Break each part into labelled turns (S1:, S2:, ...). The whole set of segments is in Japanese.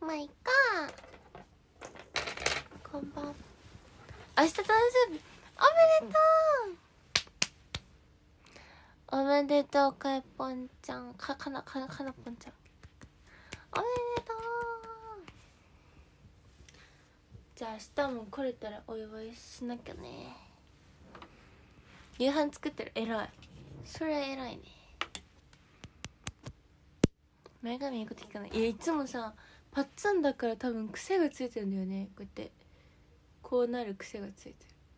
S1: まあいっか。こんばん。明日誕生日おめでとう。おめでとうかえぽんちゃん。かなぽんちゃん。おめでとう。じゃあ明日も来れたらお祝いしなきゃね。夕飯作ってる。偉い。それは偉いね。前髪言うこと聞かない。いやいつもさパッツンだから多分癖がついてるんだよね。こうやってこうなる癖がついてる。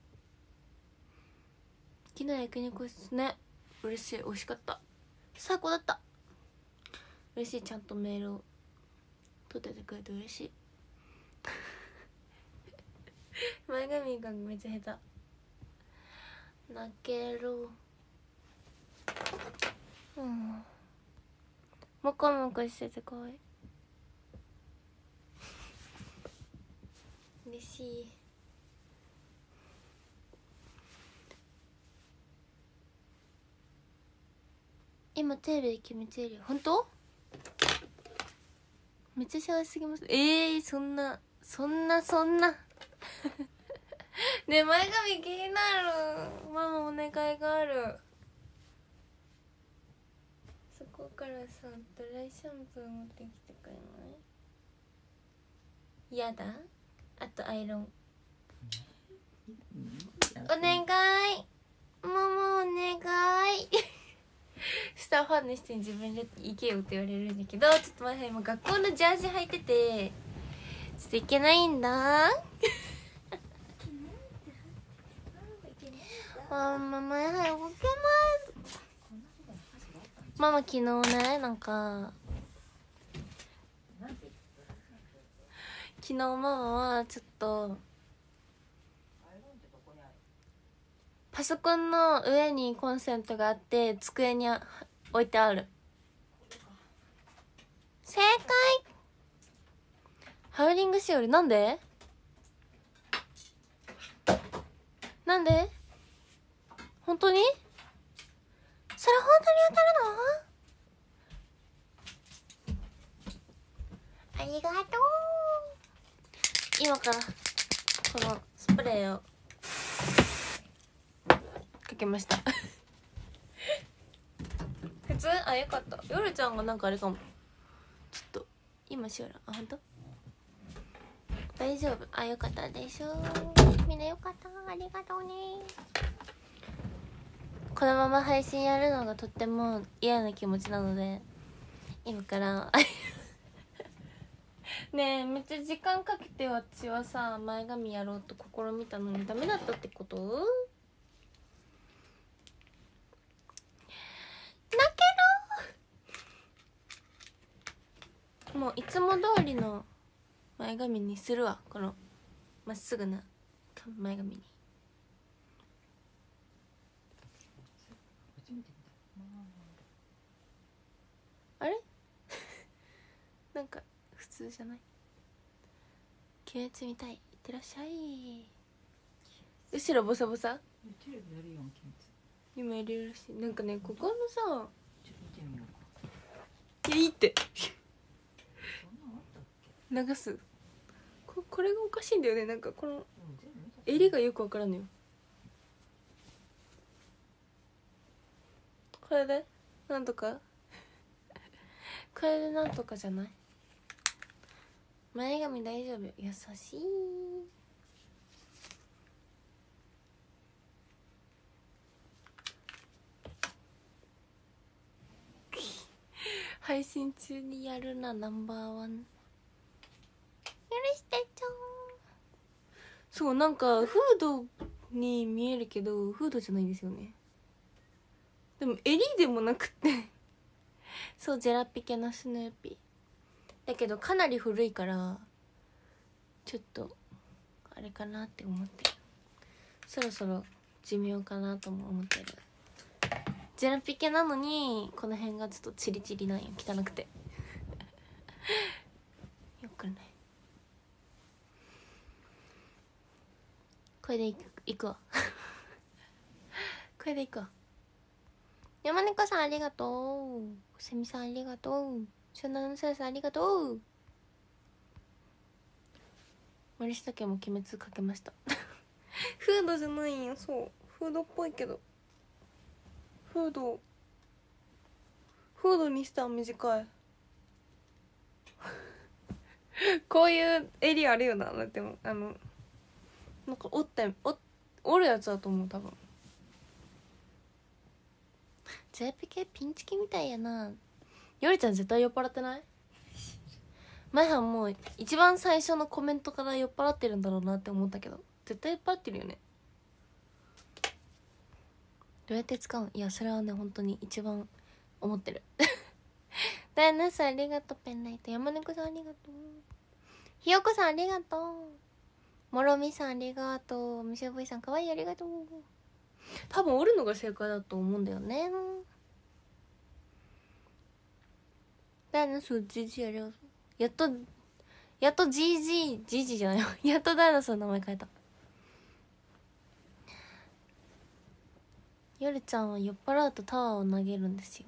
S1: 昨日焼肉ですね。嬉しい。美味しかった。最高だった。嬉しい。ちゃんとメールを取っててくれて嬉しい。前髪がめっちゃ下手。泣ける。もこもこしててかわいい。嬉しい。今テレビで決めてるよ。本当？めっちゃ幸せすぎます。そんなねえ前髪気になる。ママお願いがある。そこからさドライシャンプー持ってきてくれない？やだ。あとアイロンお願い。ママお願い。スターファンの人に自分で行けよって言われるんだけど、ちょっと待って、今学校のジャージ履いててちょっと行けないんだ。ママ早く動けない。ママ昨日ねなんか昨日ママはちょっとパソコンの上にコンセントがあって机に置いてある。正解。ハウリングしおり。なんで本当にそれ本当に当たるの？ありがとう。今からこのスプレーをかけました。普通？あ、よかった。夜ちゃんがなんかあれかも。ちょっと今しおらん。あ、ほんと？大丈夫。あ、よかったでしょ。みんなよかった。ありがとうね。このまま配信やるのがとっても嫌な気持ちなので今からねえめっちゃ時間かけて私はさ前髪やろうと試みたのにダメだったってこと？だけどもういつも通りの前髪にするわ。このまっすぐな前髪に。あれなんか普通じゃない？鬼滅みたい。いってらっしゃい。後ろボサボサ今やるらしい。なんかねここのさいやいいって流すこれがおかしいんだよね。なんかこの襟がよくわからんのよ。これでなんとかこれでなんとかじゃない？前髪大丈夫。優しい。配信中にやるなナンバーワン。許してちょん。そうなんかフードに見えるけどフードじゃないんですよね。でも襟でもなくってそうジェラピケのスヌーピーだけどかなり古いからちょっとあれかなって思ってる。そろそろ寿命かなとも思ってる。ジェラピケなのにこの辺がちょっとチリチリなんよ。汚くてよくない。これでいくわこれでいくわ。山猫さんありがとう。セミさんありがとう。湘南のさやさんありがとう。 森下家も鬼滅かけましたフードじゃないんよ。そうフードっぽいけどフードにしたら短いこういう襟あるよな。だってもなんか折るやつだと思う多分。JPK ピンチキみたいやな。よりちゃん絶対酔っ払ってない？前はもう一番最初のコメントから酔っ払ってるんだろうなって思ったけど絶対酔っ払ってるよね。どうやって使うの？いやそれはね本当に一番思ってるダイナさんありがとう。ペンライト山猫さんありがとう。ひよこさんありがとう。もろみさんありがとう。みしょぶいさんかわいいありがとう。多分折るのが正解だと思うんだよね。ダイナソー GG ありがとう。やっと GG じゃないよやっとダイナソーの名前変えた。よるちゃんは酔っ払うとタワーを投げるんですよ。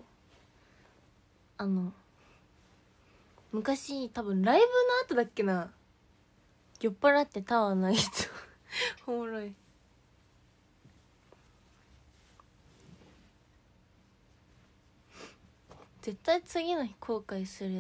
S1: 昔多分ライブの後だっけな、酔っ払ってタワー投げたおもろい。絶対次の日後悔するよ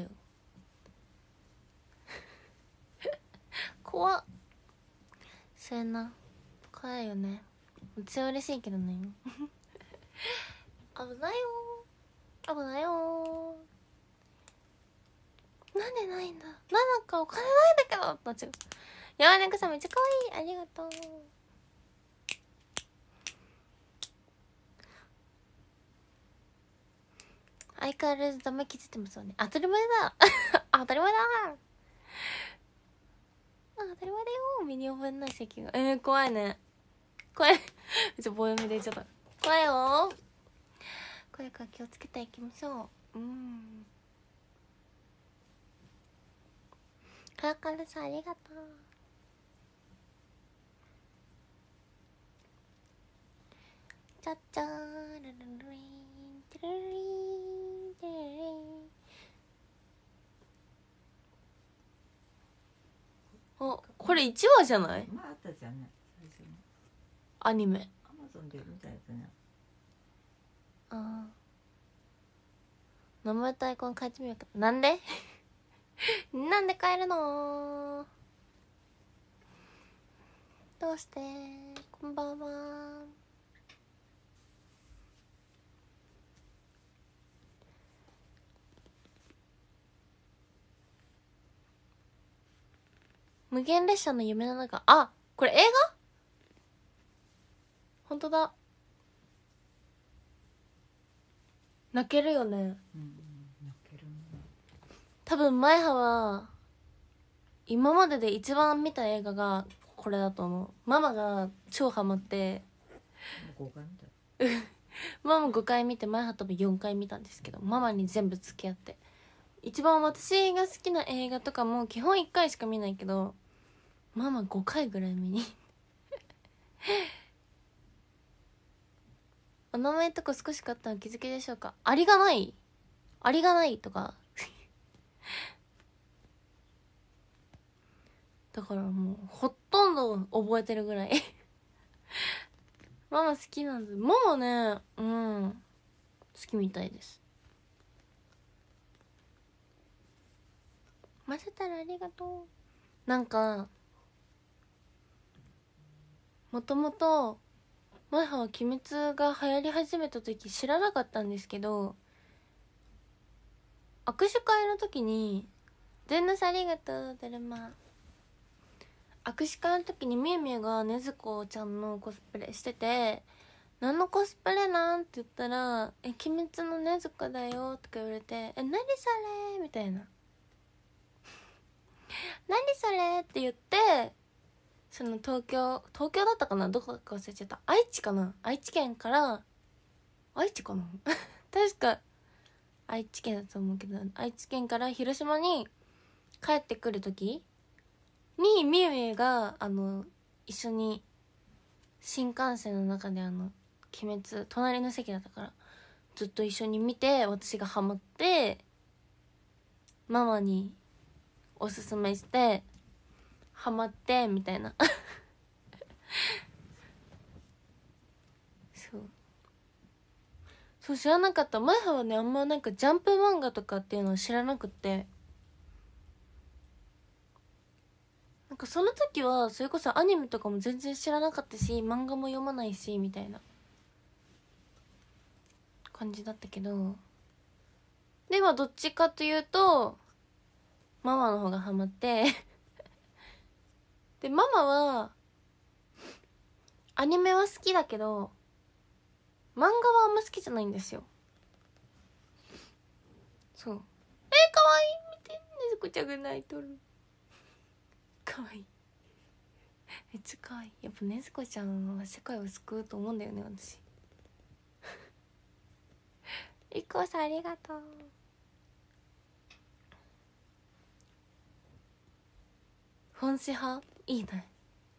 S1: 怖っ。そうやな、怖いよね。私は嬉しいけどね危ないよ危ないよ。なんでないんだ、なんかお金ないんだけどってなっちゃう。山猫さんめっちゃ可愛いありがとう。相変わらずダメ気づいてますよね。当たり前だ当たり前だ当たり前だよ。身に覚えない席が怖いね。怖いめっちゃ棒読みで言っちゃった。怖いよ。これから気をつけていきましょう。カラカラさんありがとう。チャッチャールルルリンテルリンテルリン。あ、これ1話じゃない？
S2: まああったじゃんね、最初に
S1: アニメ。
S2: アマゾンで見たやつね。
S1: ああ、名前とアイコン変えてみようか。なんでなんで変えるの？どうして？こんばんは。無限列車の夢の中。あ、これ映画？ほんとだ。泣けるよね。
S2: 泣けるね。
S1: 多分前葉は今までで一番見た映画がこれだと思う。ママが超ハマって
S2: 5回見た。
S1: ママ5回見て前葉多分4回見たんですけど、ママに全部付き合って、一番私が好きな映画とかも基本1回しか見ないけどママ5回ぐらい見にお名前とか少し買ったのお気づきでしょうか？ありがないとかだからもうほとんど覚えてるぐらいママ好きなんです。ママね、好きみたいです。混ぜたらありがとう。なんかもともと前は鬼滅が流行り始めた時知らなかったんですけど、握手会の時に全のさありがとうだるま、握手会の時にみゆみゆがねずこちゃんのコスプレしてて、何のコスプレなんって言ったら「鬼滅のねずこだよ」とか言われて「何それ?」みたいな何それって言って、その東京だったかな、どこか忘れちゃった、愛知かな、愛知県から愛知かな確か愛知県だと思うけど、愛知県から広島に帰ってくる時にみゆみゆが一緒に新幹線の中で鬼滅隣の席だったからずっと一緒に見て、私がハマってママにおすすめしてハマってみたいなそう知らなかった。前はねあんまなんかジャンプ漫画とかっていうのを知らなくって、なんかその時はそれこそアニメとかも全然知らなかったし漫画も読まないしみたいな感じだったけど、ではどっちかというとママの方がハマってでママはアニメは好きだけど漫画はあんま好きじゃないんですよ。そう。かわいい、見て、ねずこちゃんが泣いとる。かわいい、めっちゃかわいい。やっぱねずこちゃんは世界を救うと思うんだよね私いこさんありがとう。本誌派いいね。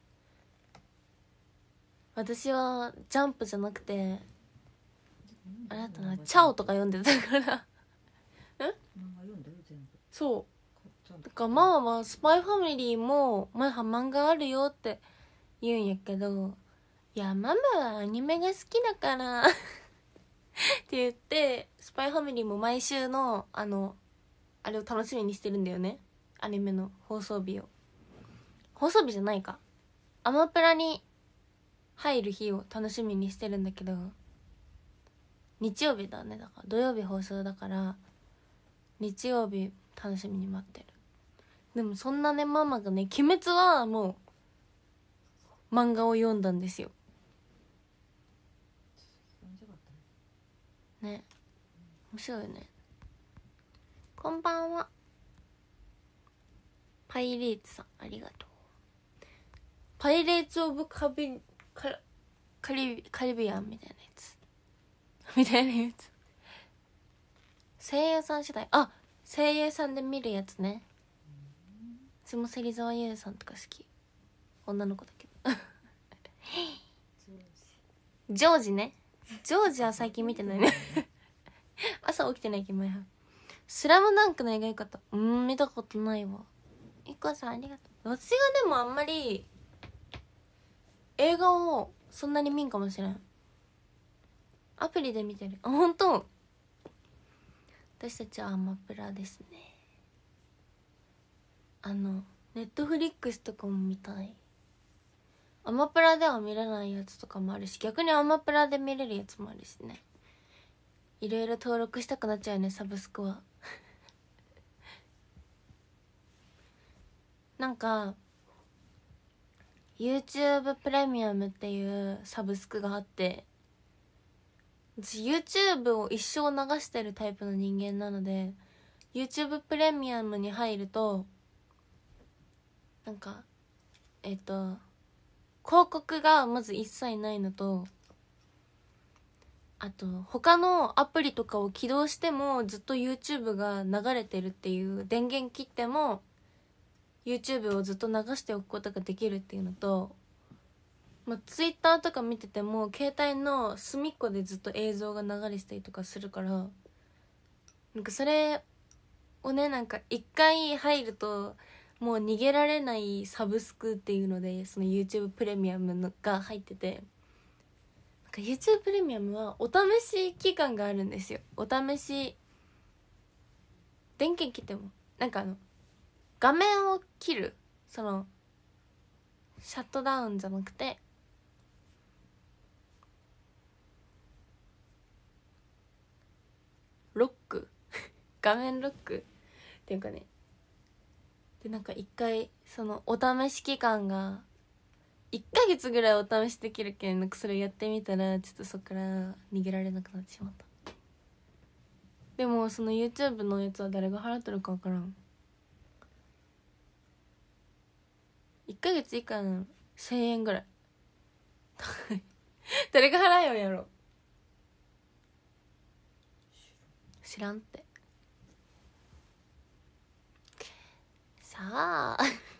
S1: 私はジャンプじゃなくてあれだったな、チャオとか読んでたから
S2: 漫画読んだよ全部。
S1: そうだからママはスパイファミリーも前は漫画あるよって言うんやけど、いやママはアニメが好きだからって言ってスパイファミリーも毎週のあれを楽しみにしてるんだよね。アニメの放送日じゃないか、アマプラに入る日を楽しみにしてるんだけど、日曜日だね。だから土曜日放送だから日曜日楽しみに待ってる。でもそんなねママがね鬼滅はもう漫画を読んだんですよね。面白いよね。こんばんはパイレーツさんありがとう。パイレーツオブカリビアンみたいなやつみたいなやつ、声優さん次第。あ、声優さんで見るやつね。私も芹沢優さんとか好き、女の子だけどジョージね。ジョージは最近見てないね朝起きてないけど前はスラムダンクの映画良かった。見たことないわ。いこさんありがとう。私がでもあんまり映画をそんなに見んかもしれん。アプリで見てる。あ、ほんと。私たちはアマプラですね。ネットフリックスとかも見たい。アマプラでは見れないやつとかもあるし、逆にアマプラで見れるやつもあるしね。いろいろ登録したくなっちゃうよね、サブスクはなんか YouTube プレミアムっていうサブスクがあって、私 YouTube を一生流してるタイプの人間なので YouTube プレミアムに入るとなんか広告がまず一切ないのと、あと他のアプリとかを起動してもずっと YouTube が流れてるっていう、電源切っても YouTube をずっと流しておくことができるっていうのと、Twitter とか見てても携帯の隅っこでずっと映像が流れてたりとかするから、なんかそれをね、なんか一回入るともう逃げられないサブスクっていうので、その YouTube プレミアムが入ってて、なんか YouTube プレミアムはお試し期間があるんですよ。お試し電源切ってもなんか画面を切る、そのシャットダウンじゃなくてロック画面ロックっていうかね。でなんか一回そのお試し期間が1ヶ月ぐらいお試しできるけん、なんかそれやってみたらちょっとそっから逃げられなくなってしまった。でもその YouTube のやつは誰が払ってるか分からん。1ヶ月以下の1000円ぐらい誰が払えよんやろ。知らんってさあ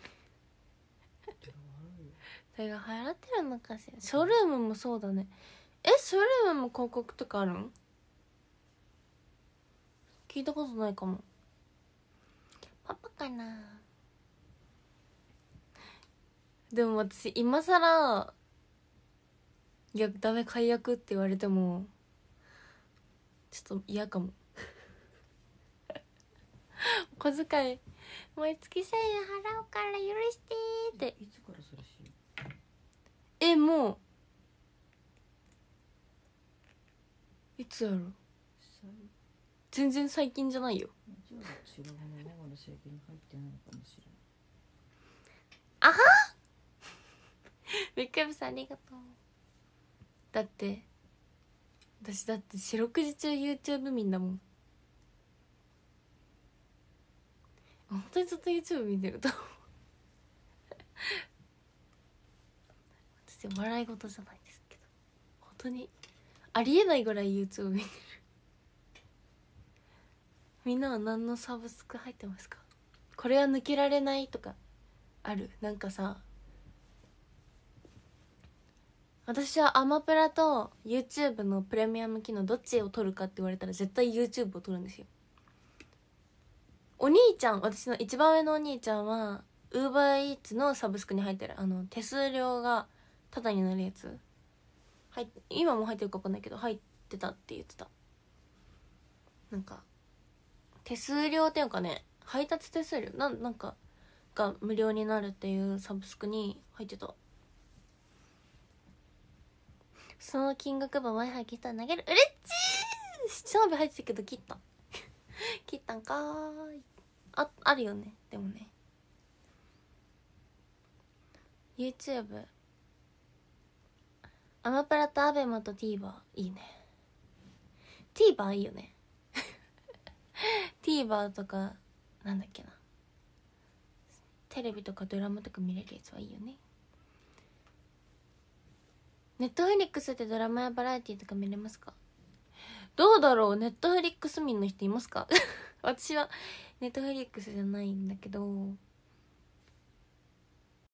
S1: 誰が払ってるのかしら。ショールームもそうだね。ショールームも広告とかあるん？聞いたことないかも。パパかな。 でも私今さらいやダメ解約って言われてもちょっと嫌かもお小遣い毎月1000円払うから許してーって。
S2: いつからそれし
S1: もういつやろ、全然最近じゃないよ。
S2: じゃあ白髪のままの制限に入ってないのかもしれない。
S1: あはビッグエブさんありがとう。だって私だって四六時中 YouTube 民だもん。本当にずっと YouTube 見てると私笑い事じゃないですけど本当にありえないぐらい YouTube 見てる。みんなは何のサブスク入ってますか？これは抜けられないとかある？なんかさ、私はアマプラと YouTube のプレミアム機能どっちを取るかって言われたら絶対 YouTube を取るんですよ。お兄ちゃん、私の一番上のお兄ちゃんは UberEats のサブスクに入ってる。手数料がタダになるやつ今も入ってるか分かんないけど入ってたって言ってた。なんか手数料っていうかね、配達手数料なんかが無料になるっていうサブスクに入ってた。その金額分 Wi-Fi 切ったら投げる。うれっちー、七鍋入ってたけど切った切ったんかーい。あるよね。でもね YouTube アマプラとアベマと TVer いいね。 TVer いいよねTVer とかなんだっけな、テレビとかドラマとか見れるやつはいいよね。ネットフリックスってドラマやバラエティとか見れますか？どうだろう。ネットフリックス民の人いますか私はネットフリックスじゃないんだけど